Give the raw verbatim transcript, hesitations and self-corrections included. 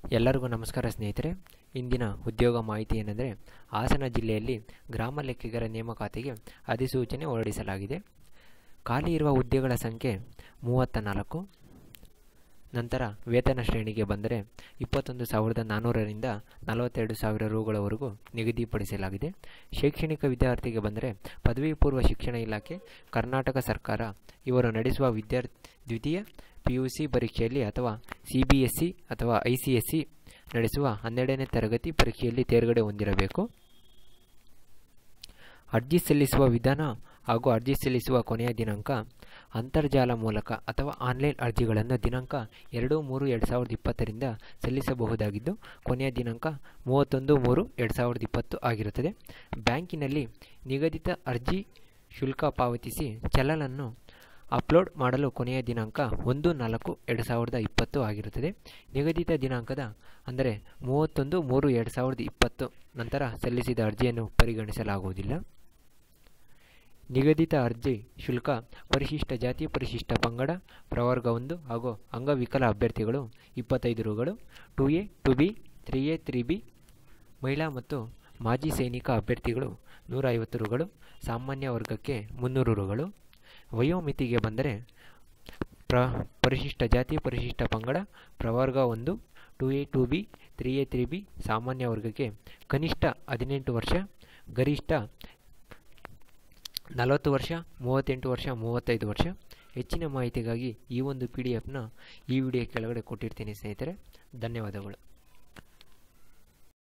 ಎಲ್ಲರಿಗೂ ನಮಸ್ಕಾರ ಸ್ನೇಹಿತರೆ. ಇಂದಿನ ಉದ್ಯೋಗ ಮಾಹಿತಿ ಏನೆಂದರೆ, ಹಾಸನ ಜಿಲ್ಲೆಯಲ್ಲಿ ಗ್ರಾಮ ಲೆಕ್ಕಿಗರ ನೇಮಕಾತಿಗೆ ಅಧಿಸೂಚನೆ ಹೊರಡಿಸಲಾಗಿದೆ. ಖಾಲಿ ಇರುವ ಹುದ್ದೆಗಳ ಸಂಖ್ಯೆ ಮೂವತ್ತ ನಾಲ್ಕು. ನಂತರ ವೇತನ ಶ್ರೇಣಿಗೆ ಬಂದರೆ ಇಪ್ಪತ್ತೊಂದು ಸಾವಿರದ ನಾನ್ನೂರರಿಂದ ನಲವತ್ತೆರಡು ಸಾವಿರ ರುಗಳವರೆಗೂ ನಿಗದಿಪಡಿಸಲಾಗಿದೆ. ಶೈಕ್ಷಣಿಕ ವಿದ್ಯಾರ್ಥಿಗೆ ಬಂದರೆ ಪದವಿ ಪೂರ್ವ ಶಿಕ್ಷಣ ಇಲಾಖೆ, ಕರ್ನಾಟಕ ಸರ್ಕಾರ ಇವರು ನಡೆಸುವ ವಿದ್ಯಾರ್ಥಿ ದ್ವಿತೀಯ ಪಿ ಯು ಸಿ ಪರೀಕ್ಷೆಯಲ್ಲಿ ಅಥವಾ ಸಿ ಬಿ ಎಸ್ ಸಿ ಅಥವಾ ಐ ಸಿ ಎಸ್ ಸಿ ನಡೆಸುವ ಹನ್ನೆರಡನೇ ತರಗತಿ ಪರೀಕ್ಷೆಯಲ್ಲಿ ತೇರ್ಗಡೆ ಹೊಂದಿರಬೇಕು. ಅರ್ಜಿ ಸಲ್ಲಿಸುವ ವಿಧಾನ ಹಾಗೂ ಅರ್ಜಿ ಸಲ್ಲಿಸುವ ಕೊನೆಯ ದಿನಾಂಕ ಅಂತರ್ಜಾಲ ಮೂಲಕ ಅಥವಾ ಆನ್ಲೈನ್ ಅರ್ಜಿಗಳನ್ನು ದಿನಾಂಕ ಎರಡು ಮೂರು ಎರಡು ಸಾವಿರದ ಇಪ್ಪತ್ತರಿಂದ ಸಲ್ಲಿಸಬಹುದಾಗಿದ್ದು, ಕೊನೆಯ ದಿನಾಂಕ ಮೂವತ್ತೊಂದು ಮೂರು ಎರಡು ಸಾವಿರದ ಇಪ್ಪತ್ತು ಆಗಿರುತ್ತದೆ. ಬ್ಯಾಂಕಿನಲ್ಲಿ ನಿಗದಿತ ಅರ್ಜಿ ಶುಲ್ಕ ಪಾವತಿಸಿ ಚಲನನ್ನು ಅಪ್ಲೋಡ್ ಮಾಡಲು ಕೊನೆಯ ದಿನಾಂಕ ಒಂದು ನಾಲ್ಕು ಎರಡು ಸಾವಿರದ ಇಪ್ಪತ್ತು ಆಗಿರುತ್ತದೆ. ನಿಗದಿತ ದಿನಾಂಕದ ಅಂದರೆ ಮೂವತ್ತೊಂದು ಮೂರು ಎರಡು ಸಾವಿರದ ಇಪ್ಪತ್ತು ನಂತರ ಸಲ್ಲಿಸಿದ ಅರ್ಜಿಯನ್ನು ಪರಿಗಣಿಸಲಾಗುವುದಿಲ್ಲ. ನಿಗದಿತ ಅರ್ಜಿ ಶುಲ್ಕ ಪರಿಶಿಷ್ಟ ಜಾತಿ, ಪರಿಶಿಷ್ಟ ಪಂಗಡ, ಪ್ರವರ್ಗ ಒಂದು ಹಾಗೂ ಅಂಗವಿಕಲ ಅಭ್ಯರ್ಥಿಗಳು ಇಪ್ಪತ್ತೈದು ರುಗಳು, two A two B three A three B ಮಹಿಳಾ ಮತ್ತು ಮಾಜಿ ಸೈನಿಕ ಅಭ್ಯರ್ಥಿಗಳು ನೂರ ಐವತ್ತು ರುಗಳು, ಸಾಮಾನ್ಯ ವರ್ಗಕ್ಕೆ ಮುನ್ನೂರು ರುಗಳು. ವಯೋಮಿತಿಗೆ ಬಂದರೆ ಪ್ರ ಪರಿಶಿಷ್ಟ ಜಾತಿ, ಪರಿಶಿಷ್ಟ ಪಂಗಡ, ಪ್ರವರ್ಗ ಒಂದು, two A two B three A three B ಸಾಮಾನ್ಯ ವರ್ಗಕ್ಕೆ ಕನಿಷ್ಠ ಹದಿನೆಂಟು ವರ್ಷ, ಗರಿಷ್ಠ ನಲವತ್ತು ವರ್ಷ, ಮೂವತ್ತೆಂಟು ವರ್ಷ, ಮೂವತ್ತೈದು ವರ್ಷ. ಹೆಚ್ಚಿನ ಮಾಹಿತಿಗಾಗಿ ಈ ಒಂದು ಪಿ ಡಿ ಎಫ್ನ ಈ ವಿಡಿಯೋ ಕೆಳಗಡೆ ಕೊಟ್ಟಿರ್ತೀನಿ ಸ್ನೇಹಿತರೆ. ಧನ್ಯವಾದಗಳು.